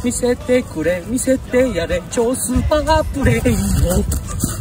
見せてくれ見せてやれ超スーパープレイを